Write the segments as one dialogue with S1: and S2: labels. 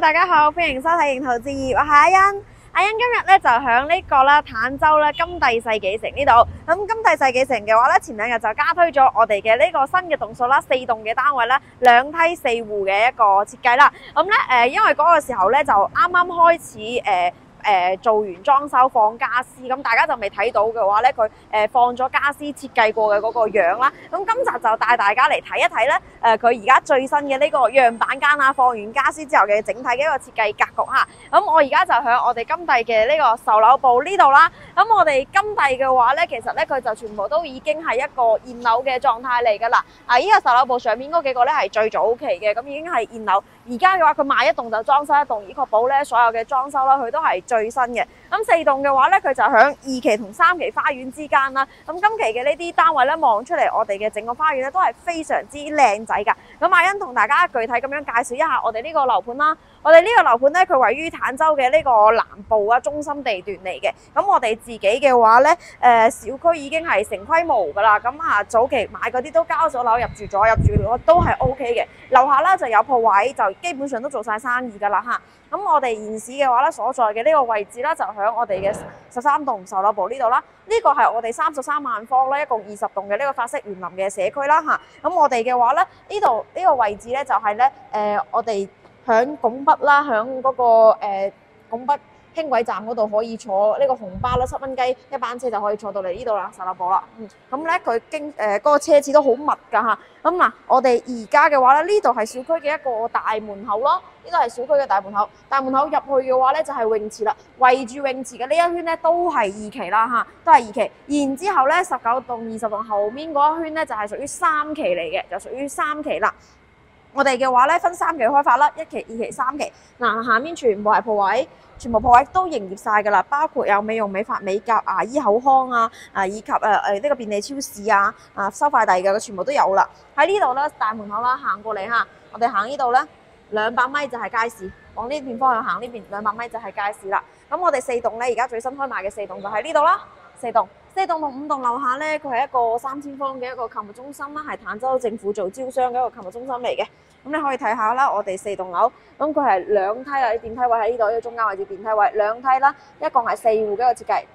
S1: 大家好，歡迎收睇《營圖置業》，我係阿欣。阿欣今日咧就響呢個啦坦洲啦金帝世紀城呢度。咁金帝世紀城嘅話咧，前兩日就加推咗我哋嘅呢個新嘅棟數啦，4棟嘅單位啦，2梯4戶嘅一個設計啦。咁咧因為嗰個時候咧就啱啱開始做完裝修放家私，咁大家就未睇到嘅話咧，佢放咗家私設計過嘅嗰個樣啦。咁今集就帶大家嚟睇一睇咧，佢而家最新嘅呢個樣板間啊，放完家私之後嘅整體嘅一個設計格局嚇。咁我而家就喺我哋金帝嘅呢個售樓部呢度啦。咁我哋金帝嘅話咧，其實咧佢就全部都已經係一個現樓嘅狀態嚟㗎啦。依個售樓部上面嗰幾個咧係最早期嘅，咁已經係現樓。而家嘅話，佢賣一棟就裝修一棟，以確保咧所有嘅裝修啦，佢都係最新嘅。咁4棟嘅話咧，佢就響2期同3期花園之間啦。咁今期嘅呢啲單位咧，望出嚟我哋嘅整個花園咧都係非常之靚仔㗎。咁阿欣同大家具體咁樣介紹一下我哋呢個樓盤啦。我哋呢個樓盤咧，佢位於坦洲嘅呢個南部啊中心地段嚟嘅。咁我哋自己嘅話咧，小區已經係成規模㗎啦。咁早期買嗰啲都交咗樓入住咗，入住率都係 OK 嘅。樓下啦就有鋪位，就基本上都做晒生意㗎啦嚇。咁我哋現時嘅話咧，所在嘅呢個位置啦，就響我哋嘅13棟售樓部呢度啦。呢個係我哋33萬方啦，一共20棟嘅呢個法式園林嘅社區啦嚇。咁我哋嘅話咧，呢度呢個位置咧就係咧我哋響拱北啦，響嗰個拱北輕軌站嗰度可以坐呢個紅巴啦，7蚊雞一班車就可以坐到嚟呢度啦，售樓部啦。咁咧佢經嗰個車次都好密㗎嚇。咁嗱，我哋而家嘅話咧，呢度係小區嘅一個大門口咯，呢度係小區嘅大門口。大門口入去嘅話咧，就係泳池啦。圍住泳池嘅呢一圈咧，都係2期啦嚇，都係2期。然之後咧，19棟、20棟後面嗰一圈咧，就係屬於3期嚟嘅，就屬於3期啦。我哋嘅話咧分3期開發啦，1期、2期、3期。嗱，下面全部係鋪位，全部鋪位都營業晒㗎啦，包括有美容美髮美甲、牙醫口腔以及呢個便利超市收快遞嘅，全部都有啦。喺呢度咧大門口啦，行過嚟嚇，我哋行呢度咧200米就係街市，往呢邊方向行呢邊200米就係街市啦。咁我哋4棟咧而家最新開賣嘅4棟就喺呢度啦，4棟同5棟樓下咧，佢係一個3000方嘅一個購物中心啦，係坦洲政府做招商嘅一個購物中心嚟嘅。咁你可以睇下啦，我哋4棟樓，咁佢係2梯啦，啲電梯位喺呢度，呢個中間位置電梯位2梯啦，一共係4戶嘅一個設計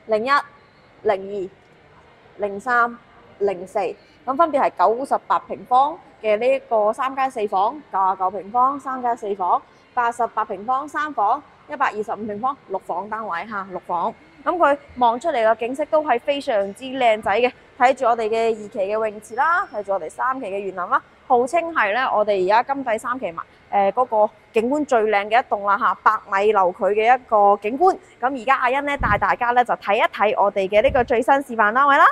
S1: ，01、02、03、04，咁分別係98平方嘅呢一個3間4房，99平方3間4房，88平方3房，125平方6房單位嚇，6房。咁佢望出嚟嘅景色都係非常之靚仔嘅，睇住我哋嘅2期嘅泳池啦，睇住我哋3期嘅園林啦，號稱係咧我哋而家金帝3期嗰個景觀最靚嘅一棟啦嚇，100米樓距嘅一個景觀。咁而家阿欣咧帶大家咧就睇一睇我哋嘅呢個最新示範單位啦。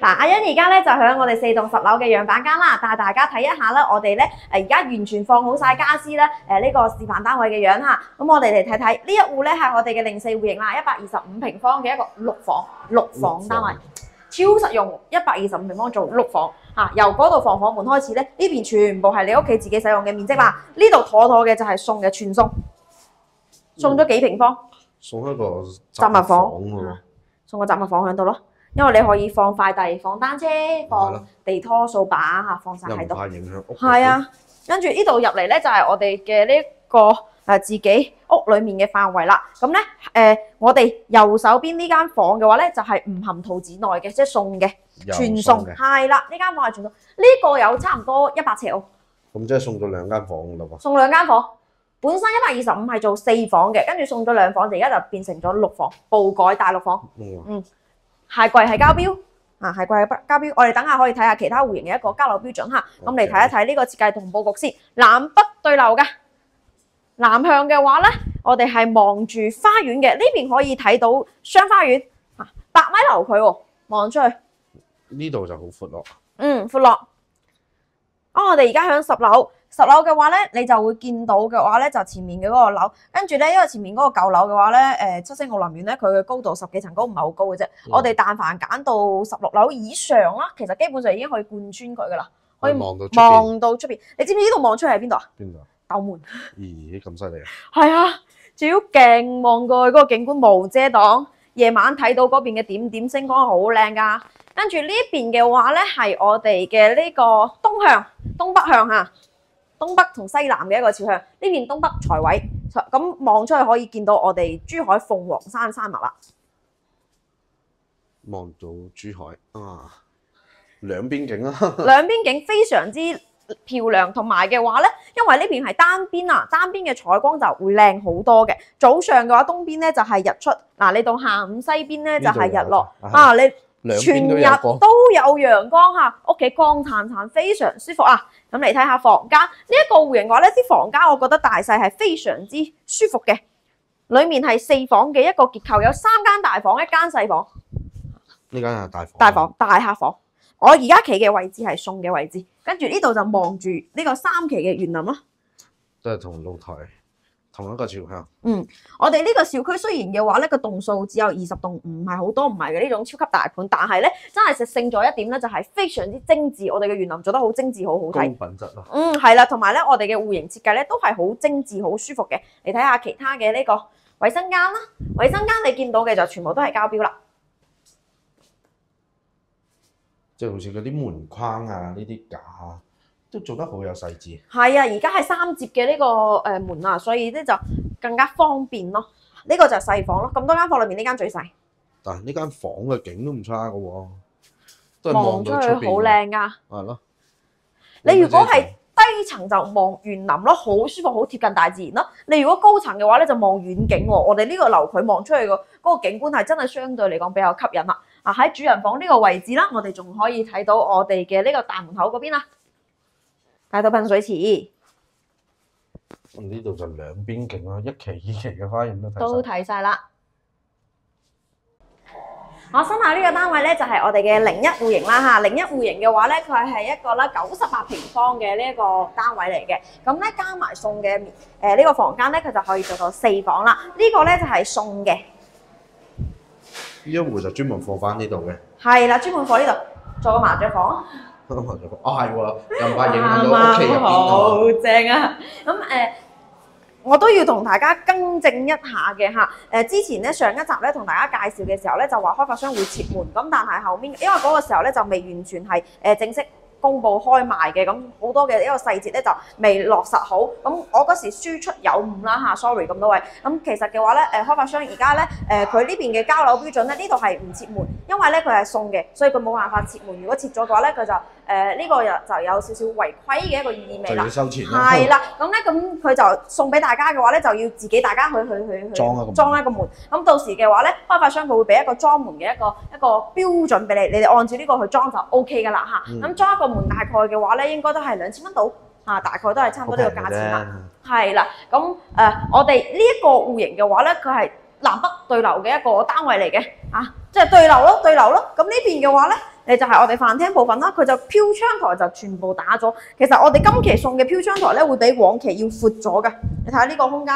S1: 阿欣而家咧就喺我哋4棟10樓嘅樣板間啦，帶大家睇一下啦，我哋咧而家完全放好晒家私咧，呢個示範單位嘅樣嚇。咁我哋嚟睇睇呢一戶咧係我哋嘅04戶型啦，125平方嘅一個六房單位，超實用，125平方做6房嚇。由嗰度房門開始咧，呢邊全部係你屋企自己使用嘅面積啦。呢度妥妥嘅就係送嘅全送，送咗幾平方？送一個雜物房喎，送個雜物房喺度咯。因為你可以放快遞、放單車、放地拖、掃把嚇，放晒喺度。又唔怕影響屋。係啊，跟住呢度入嚟咧就係我哋嘅呢個自己屋裡面嘅範圍啦。咁咧我哋右手邊呢間房嘅話咧就係唔含圖紙內嘅，即係送嘅，全送。係啦，呢間房係全送。呢個有差唔多100尺喎。咁即係送咗2間房啦喎。送2間房，本身125係做4房嘅，跟住送咗2房，就而家就變成咗6房，暴改大6房。鞋櫃係交標，鞋櫃係交標。我哋等下可以睇下其他戶型嘅一個交樓標準嚇。咁嚟睇一睇呢個設計同佈局先。南北對流嘅，南向嘅話咧，我哋係望住花園嘅，呢邊可以睇到雙花園，8米樓距喎，望出去。呢度就好闊落。闊落。我哋而家喺10樓。10樓嘅話咧，你就會見到嘅話咧，就前面嘅嗰個樓，跟住咧，因為前面嗰個舊樓嘅話咧，七星奧林苑咧，佢嘅高度10幾層高，唔係好高嘅啫。我哋但凡揀到16樓以上啦，其實基本上已經可以貫穿佢噶啦，可以望到出邊。你知唔知呢度望出去係邊度啊？邊度？斗門。咦，咁犀利啊！係啊，仲要勁望過去嗰個景觀無遮擋，夜晚睇到嗰邊嘅點點星光好靚噶。跟住呢邊嘅話咧，係我哋嘅呢個東北向嚇。東北同西南嘅一個朝向，呢邊東北財位，咁望出去可以見到我哋珠海鳳凰山山脈啦。望到珠海啊，兩邊景啦。兩邊景非常之漂亮，同埋嘅話咧，因為呢邊係單邊啊，單邊嘅採光就會靚好多嘅。早上嘅話，東邊咧就係日出，嗱你到下午西邊咧就係日落啊，你全日都有陽光嚇，屋企光燦燦，非常舒服啊！咁嚟睇下房間，呢一個戶型嘅話咧，啲房間我覺得大細係非常之舒服嘅。裡面係4房嘅一個結構，有3間大房，1間細房。呢間係大房。大房，大客房。我而家企嘅位置係送嘅位置，跟住呢度就望住呢個3期嘅園林咯。都係同露台同一個朝向。我哋呢個小區雖然嘅話咧個棟數只有20棟，唔係好多，唔係嘅呢種超級大盤，但係咧真係實勝咗一點咧，就係非常之精緻。我哋嘅園林做得好精緻，好好睇。高品質咯。係啦，同埋咧我哋嘅戶型設計咧都係好精緻、好舒服嘅。你睇下其他嘅呢個衛生間啦，衛生間你見到嘅就全部都係交標啦。即係好似嗰啲門框啊，呢啲架都做得好有細緻。係啊，而家係3節嘅呢個門啊，所以咧就更加方便咯。呢個就係細房咯，咁多間房裏面呢間最細。但係呢間房嘅景都唔差㗎喎，都係望出去好靚㗎。係咯。你如果係低層就望園林咯，好舒服，好貼近大自然咯。你如果高層嘅話咧，就望遠景喎。我哋呢個樓距望出去個嗰個景觀係真係相對嚟講比較吸引啦。喺主人房呢個位置啦，我哋仲可以睇到我哋嘅呢個大門口嗰邊啦，睇到噴水池。呢度就兩邊景啦，1期2期嘅花園都睇晒啦。我身後呢個單位咧就係我哋嘅01戶型啦嚇，01戶型嘅話咧，佢係一個啦98平方嘅呢一個單位嚟嘅。咁咧加埋送嘅呢個房間咧，佢就可以做到4房啦。呢個咧就係送嘅。呢一戶就專門放翻呢度嘅。係啦，專門放呢度做個麻雀房。麻雀房係喎，又唔怕影響到屋企入邊。好正啊！咁我都要同大家更正一下嘅嚇。之前咧上一集咧同大家介紹嘅時候咧就話開發商會撤門，咁但係後面因為嗰個時候咧就未完全係正式公佈開賣嘅，咁好多嘅一個細節咧就未落實好。咁我嗰時輸出有誤啦嚇 ，sorry 咁多位。咁其實嘅話咧，開發商而家咧佢呢邊嘅交樓標準咧，呢度係唔撤門，因為咧佢係送嘅，所以佢冇辦法撤門。如果撤咗嘅話咧，佢就呢個就有少少違規嘅一個意味啦。就要收錢啦。係啦，咁咧咁佢就送俾大家嘅話咧，就要自己大家去裝一個門。咁到時嘅話咧，開發商佢會俾一個裝門嘅一個標準俾你，你哋按照呢個去裝就 OK 噶啦嚇。咁裝一個門大概嘅話咧，應該都係2000蚊到嚇，大概都係差唔多呢個價錢啦。係啦，咁我哋呢一個戶型嘅話咧，佢係南北對流嘅一個單位嚟嘅，即係對流咯。咁呢邊嘅話咧， 你就係我哋飯廳部分啦，佢就飄窗台就全部打咗。其實我哋今期送嘅飄窗台咧，會比往期要闊咗㗎。你睇下呢個空間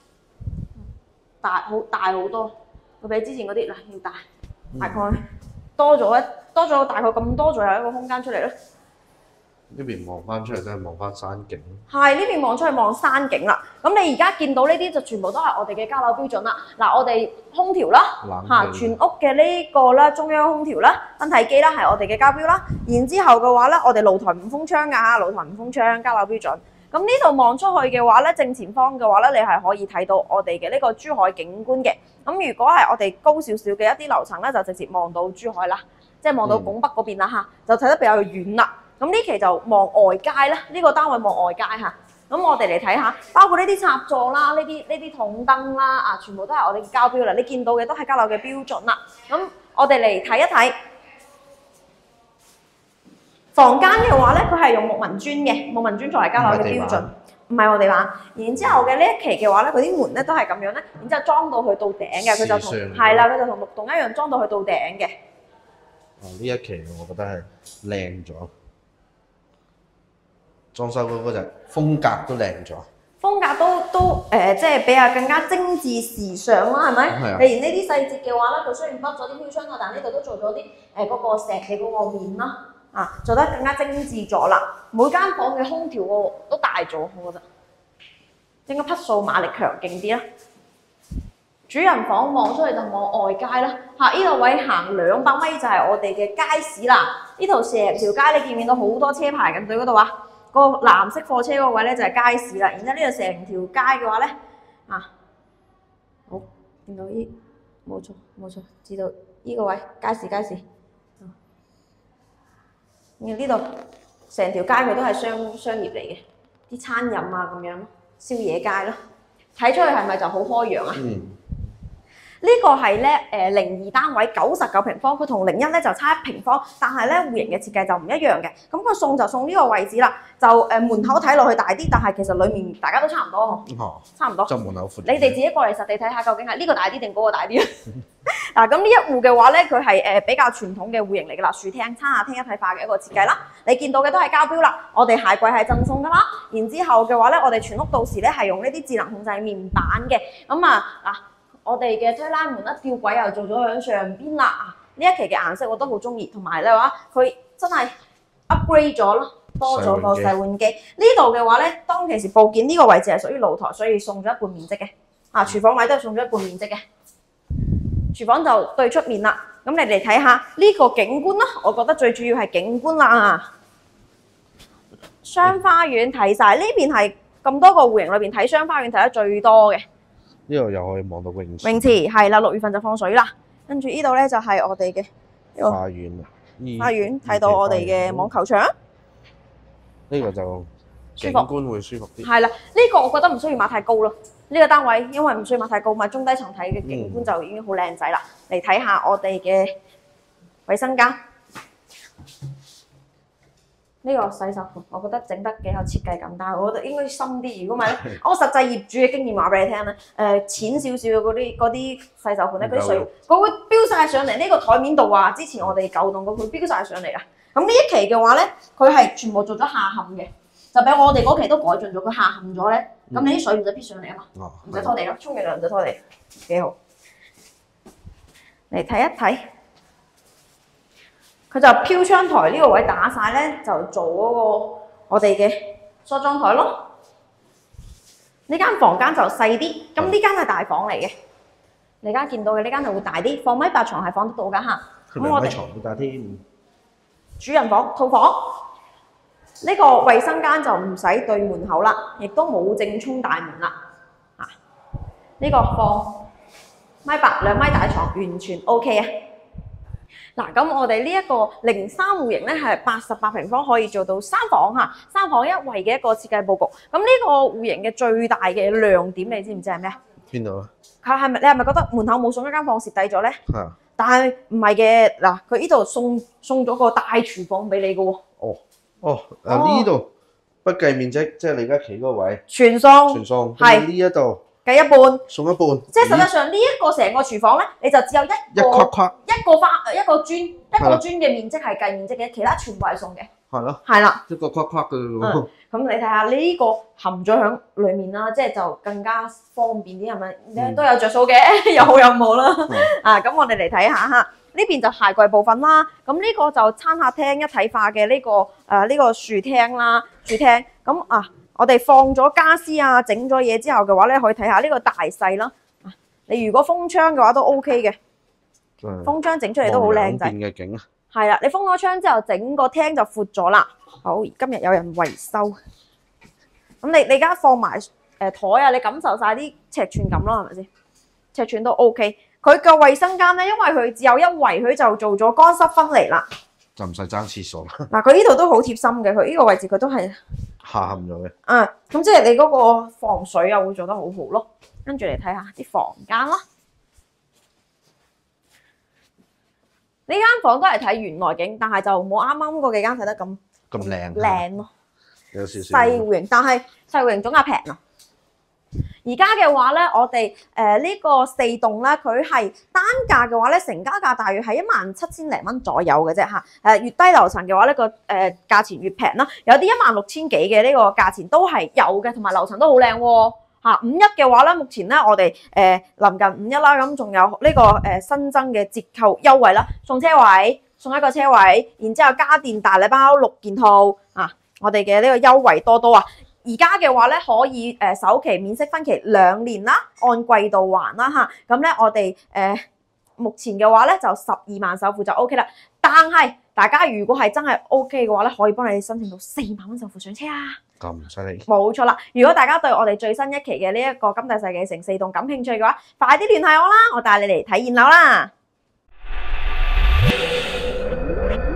S1: 大好多，會比之前嗰啲嗱要大概多咗大概咁多左右一個空間出嚟咯。
S2: 呢邊望翻出嚟真係望翻山景。
S1: 係呢邊望出去望山景啦。咁你而家見到呢啲就全部都係我哋嘅交樓標準啦。嗱，我哋空調啦，全屋嘅呢個啦，中央空調啦，分體機啦係我哋嘅交標啦。然之後嘅話咧，我哋露台唔封窗㗎嚇，露台唔封窗，交樓標準。咁呢度望出去嘅話咧，正前方嘅話咧，你係可以睇到我哋嘅呢個珠海景觀嘅。咁如果係我哋高少少嘅一啲樓層咧，就直接望到珠海啦，即係望到拱北嗰邊啦嚇，就睇得比較遠啦。咁呢期就望外街啦，呢個單位望外街嚇。咁我哋嚟睇下，包括呢啲插座啦，呢啲筒燈啦，全部都係我哋嘅交標啦。你見到嘅都係交樓嘅標準啦。咁我哋嚟睇一睇房間嘅話咧，佢係用木紋磚嘅，木紋磚作為交樓嘅標準，唔係我哋話。然之後嘅呢一期嘅話咧，佢啲門咧都係咁樣咧，然之後裝到去到頂嘅，佢就同係啦，佢就同6棟一樣裝到去到頂嘅。
S2: 呢一期我覺得係靚咗。裝修嗰隻風格都靚咗，
S1: 風格都即係比較更加精緻時尚啦，係咪？係啊。例如呢啲細節嘅話咧，佢雖然北咗啲飄窗啊，但呢度都做咗啲嗰個石嘅嗰個面啦，做得更加精緻咗啦。每間房嘅空調都大咗，我覺得應該匹數馬力強勁啲啦。主人房望出去就望外街啦，呢度位行200米就係我哋嘅街市啦。呢度成條街你見唔見到好多車排緊隊嗰度啊？個藍色貨車嗰位咧就係街市啦，然之後呢度成條街嘅話咧，好見到冇錯，知道呢個位街市，然後呢度成條街佢都係商業嚟嘅，啲餐飲啊咁樣咯，宵夜街咯，睇出去係咪就好開揚啊？呢個係咧02單位99平方，佢同01咧就差1平方，但係咧戶型嘅設計就唔一樣嘅。咁佢送就送呢個位置啦，就門口睇落去大啲，但係其實裡面大家都差唔多，差唔多。
S2: 就門口闊。
S1: 你哋自己過嚟實地睇下，究竟係呢個大啲定嗰個大啲？嗱，咁呢一戶嘅話咧，佢係比較傳統嘅戶型嚟㗎啦，樹廳、餐下廳一體化嘅一個設計啦。你見到嘅都係交標啦，我哋鞋櫃係贈送㗎啦。然之後嘅話咧，我哋全屋到時咧係用呢啲智能控制面板嘅。咁我哋嘅推拉門啦、吊櫃又做咗喺上邊啦。呢一期嘅顏色我都好中意，同埋咧話佢真係 upgrade 咗咯，多咗個洗碗機。呢度嘅話咧，當其時佈建呢個位置係屬於露台，所以送咗一半面積嘅。廚房位都係送咗一半面積嘅。廚房就對出面啦。咁你嚟睇下呢個景觀啦，我覺得最主要係景觀啦。雙花園睇晒，呢邊係咁多個戶型裏邊睇雙花園睇得最多嘅。
S2: 呢度又可以望到泳池。
S1: 泳池係啦，6月份就放水啦。跟住呢度咧就係我哋嘅
S2: 花園。
S1: 花園睇到我哋嘅網球場。
S2: 呢個就景觀會舒服啲。係
S1: 啦，呢個我覺得唔需要買太高咯。呢個單位因為唔需要買太高，買中低層睇嘅景觀就已經好靚仔啦。嚟睇下我哋嘅衛生間。呢個洗手盆，我覺得整得幾有設計感，但係我覺得應該深啲。如果唔係咧，我實際業主嘅經驗話俾你聽咧，淺少少嘅嗰啲洗手盆咧，嗰啲水佢會飆晒上嚟呢個台面度啊！之前我哋舊棟嗰佢飆晒上嚟啦。咁呢一期嘅話咧，佢係全部做咗下陷嘅，就俾我哋嗰期都改進咗，佢下陷咗咧，咁你啲水唔使飆上嚟啊嘛，唔使拖地咯，沖完涼唔使拖地，幾好。嚟睇一睇。佢就飄窗台呢個位打晒咧，就做嗰個我哋嘅梳妝台咯。呢間房間就細啲，咁呢間係大房嚟嘅。你而家見到嘅呢間就會大啲，放米八床係放得到㗎嚇。
S2: 咁我哋床會大添。
S1: 主人房、套房呢個衞生間就唔使對門口啦，亦都冇正沖大門啦。呢個放米八2米大床完全 OK 啊！嗱，咁我哋呢一個03戶型咧係88平方，可以做到3房嚇，3房1衛嘅一個設計佈局。咁呢個戶型嘅最大嘅亮點，你知唔知係咩？邊度啊？你係咪覺得門口冇送一間房蝕底咗咧？係啊。但係唔係嘅，嗱，佢呢度送咗個大廚房俾你嘅喎。呢度不計面積，即係你而家企嗰個位。全送。係呢一度。 計一半，
S2: 送一半，
S1: 即係實際上呢一個成個廚房咧，你就只有
S2: 一框框，
S1: 一個磚嘅面積係計面積嘅，其他全部係送嘅。
S2: 係咯，
S1: 係啦，
S2: 一個框框嘅喎。
S1: 咁你睇下呢個含咗喺裡面啦，即係就更加方便啲，係咪？都有着數嘅，有好有冇啦。啊，咁我哋嚟睇下嚇，呢邊就鞋櫃部分啦。咁呢個就餐客廳一體化嘅呢個樹廳啦，樹廳。咁啊，我哋放咗家私啊，整咗嘢之後嘅話咧，可以睇下呢個大細啦。你如果封窗嘅話都 OK 嘅，封窗整出嚟都好靚仔。
S2: 嘅景啊！
S1: 係啦，你封咗窗之後，整個廳就闊咗啦。好，今日有人維修，咁你而家放埋台啊，你感受晒啲尺寸感咯，係咪先？尺寸都 OK。佢個衛生間咧，因為佢只有一圍，佢就做咗乾濕分離啦，
S2: 就唔使爭廁所啦。
S1: 嗱，佢呢度都好貼心嘅，佢呢個位置佢都係
S2: 下陷咗嘅。
S1: 咁即係你嗰個防水啊會做得好好咯。跟住嚟睇下啲房間啦。呢間房都係睇原內景，但係就冇啱啱嗰幾間睇得咁靚咯，
S2: 有少少
S1: 細戶型，但係細戶型總價平啊！而家嘅話咧，我哋呢個4棟咧，佢係單價嘅話咧，成交價大約係17000零蚊左右嘅啫嚇。越低樓層嘅話呢個價錢越平啦。有啲16000幾嘅呢個價錢都係有嘅，同埋樓層都好靚喎。51嘅話咧，目前咧我哋臨近51啦，咁仲有呢個新增嘅折扣優惠啦，送車位，送一個車位，然之後家電大禮包6件套啊！我哋嘅呢個優惠多多啊！而家嘅話咧，可以首期免息分期2年啦，按季度還啦嚇。咁咧我哋目前嘅話咧就12萬首付就 OK 啦。但係大家如果係真係 OK 嘅話咧，可以幫你申請到4萬蚊首付上車啊！
S2: 咁犀利，冇
S1: 錯啦！如果大家對我哋最新一期嘅呢一個金帝世紀城4棟感興趣嘅話，快啲聯繫我啦！我帶你嚟睇現樓啦！